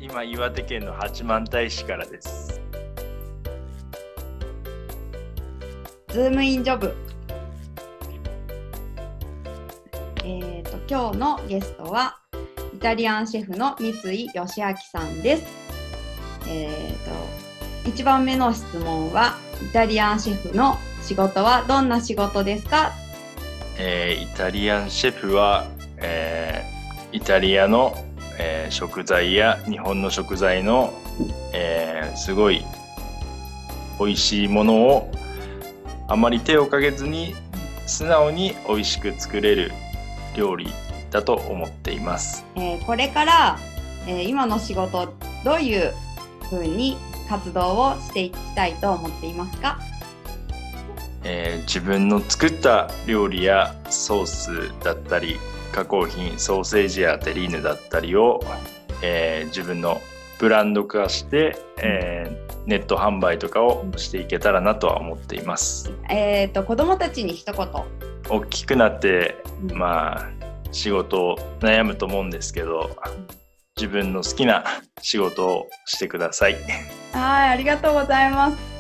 今岩手県の八幡平市からです。 ズームインジョブ。今日のゲストはイタリアンシェフの三井義明さんです。1番目の質問は、イタリアンシェフの仕事はどんな仕事ですか？ イタリアンシェフは、イタリアの、食材や日本の食材の、すごい美味しいものをあまり手をかけずに素直に美味しく作れる料理だと思っています。 これから、今の仕事どういうふうに活動をしていきたいと思っていますか？ 自分の作った料理やソースだったり加工品、ソーセージやテリーヌだったりを、自分のブランド化して、ネット販売とかをしていけたらなとは思っています。 子どもたちに一言。 大きくなって、仕事を悩むと思うんですけど、自分の好きな仕事をしてください。 はい、ありがとうございます。